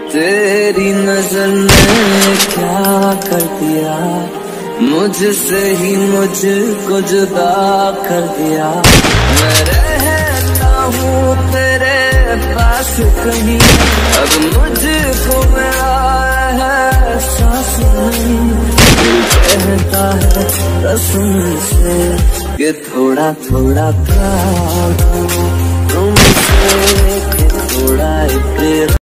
तेरी नजर ने क्या कर दिया, मुझसे ही मुझको जुदा कर दिया। मैं रहता हूँ तेरे पास कहीं, अब मुझको मेरा एहसास नहीं। दिल कहता है कसम से कि थोड़ा थोड़ा प्यार तुमसे, कि थोड़ा इकरार।